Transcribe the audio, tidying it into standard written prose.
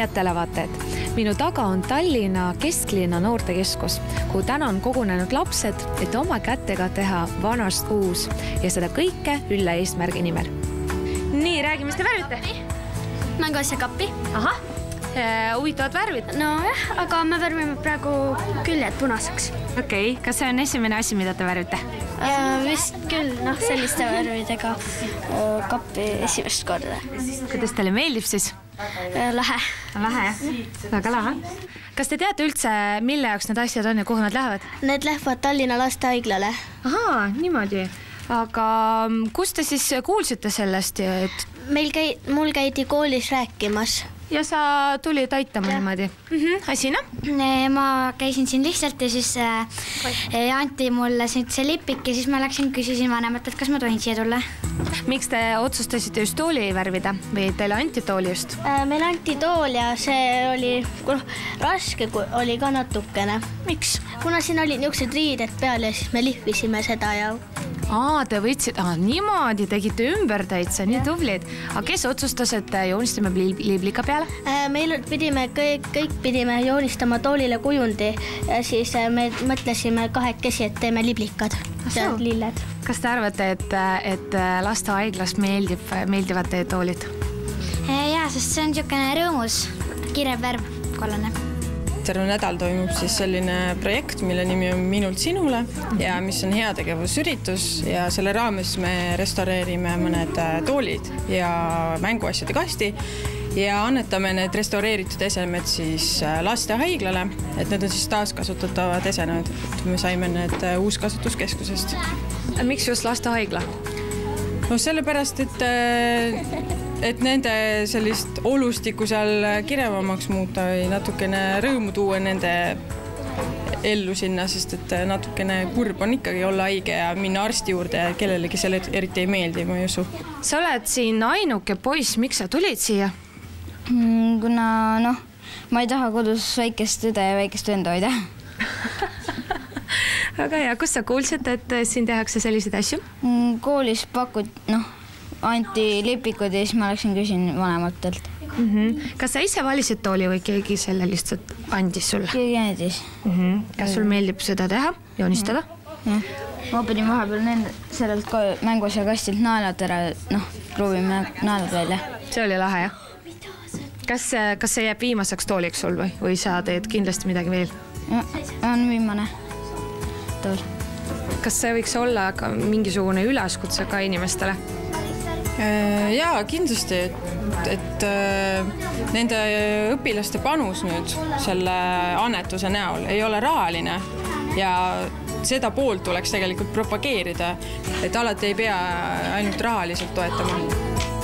Head televaatajad, minu taga on Tallinna kesklinna noortekeskus, kuhu täna on kogunenud lapsed, et oma kätega teha vanast uus ja seda kõike Ülle eesmärgi nimel. Nii, räägi, mis te värvite? Mänguasja kappi. Ahah, huvitavad värvid. No jah, aga me värvime praegu küljed punaseks. Okei, kas see on esimene asi, mida te värvite? Vist küll, selliste värvidega kappi esimest korda. Kuidas teile meeldib siis? Lähe. Lähe, jah? Väga lähe. Kas te teate üldse, mille jaoks need asjad on ja kuhu nad lähevad? Need lähevad Tallinna lastehaiglale. Ahaa, niimoodi. Aga kus te siis kuulsite sellest? Mul käidi koolis rääkimas. Ja sa tulid aitama niimoodi? Asina? Ma käisin siin lihtsalt ja siis anti mulle see lipik ja siis ma küsisin vanemat, et kas ma tohin siia tulla. Miks te otsustasite just tooli värvida või teile anti tooli just? Meil anti tool ja see oli raske, oli ka natukene. Miks? Kuna siin olid niisugused riided peal ja siis me lihvisime seda ja... Te võtsid, niimoodi tegite ümber täitsa, nii tublid. Aga kes otsustas, et joonistame liiblika peale? Meil kõik pidime joonistama toolile kujundi ja siis me mõtlesime kahekesi, et teeme liblikad ja lilled. Kas te arvate, et lastehaiglas meeldivad teie toolid? Jaa, sest see on niisugune rõõmus, kirev värv, kollane. Terve nädal toimub siis selline projekt, mille nimi on Minult sinule ja mis on heategevusüritus ja selle raames me restaureerime mõned toolid ja mänguasjade kasti ja annetame need restaureeritud esemed siis lastehaiglale, et need on siis taaskasutatavad esemed. Me saime need uuskasutuskeskusest. Miks just lastehaigla? No sellepärast, et nende sellist olustikku seal kirevamaks muuta või natukene rõõmu tuua nende ellu sinna, sest et natukene kurb on ikkagi olla haige ja minna arsti juurde, kellelegi selle eriti ei meeldi, ma ei usu. Sa oled siin ainuke poiss, miks sa tulid siia? Kuna ma ei taha kodus väikest õde ja väikest venda hoida. Väga hea, kus sa kuulsid, et siin tehakse selliseid asju? Koolis anti lipikud ja siis ma küsin vanematelt. Kas sa ise valisid tooli või keegi selle lihtsalt andis sulle? Keegi andis. Kas sul meeldib seda teha, joonistada? Ma pidin vahepeal sellelt mänguasja kastilt naelad ära, proovime naelad välja. See oli lahe, jah? Kas see jääb viimaseks tooliks sul või sa teed kindlasti midagi veel? On viimane tool. Kas see võiks olla ka mingisugune üleskutse ka inimestele? Jaa, kindlasti, et nende õpilaste panus nüüd selle annetuse näol ei ole rahaline ja seda poolt tuleks tegelikult propageerida, et alati ei pea ainult rahaliselt toetama.